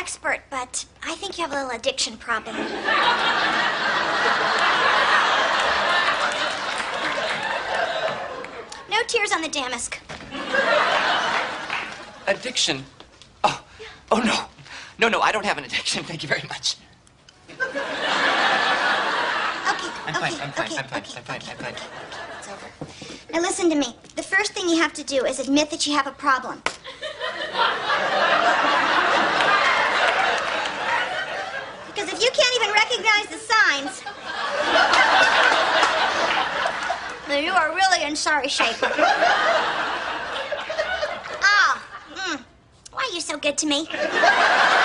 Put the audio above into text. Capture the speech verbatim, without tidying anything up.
expert, but I think you have a little addiction problem. No tears on the damask. Addiction? Oh, oh no. No, no, I don't have an addiction. Thank you very much. Okay, I'm okay, fine, I'm fine, okay, I'm fine, okay, I'm fine, okay, I'm fine. okay, it's over. Now listen to me. The first thing you have to do is admit that you have a problem. Because if you can't even recognize the signs, then you are really in sorry shape. Oh, mm. Why are you so good to me?